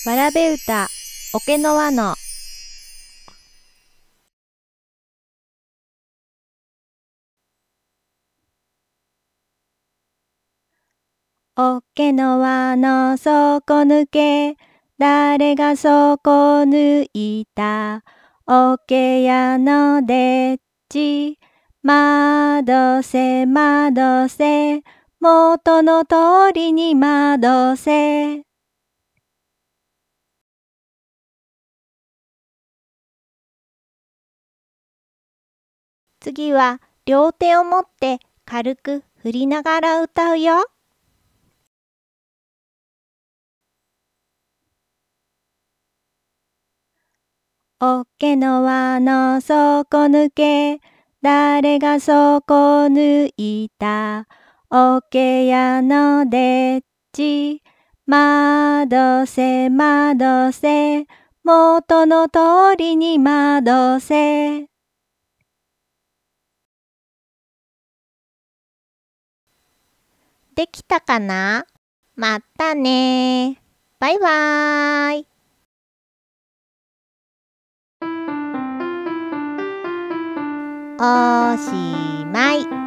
わらべ歌桶の輪の桶の輪の底抜け、誰が底抜いた。桶屋のでっち、窓せ窓せ、元の通りに窓せ。次は両手を持って軽く振りながら歌うよ。桶の輪の底抜け、誰が底抜いた。桶屋のでっち、窓せ窓せ、元の通りに窓せ。できたかな？またね。バイバーイ。おしまい。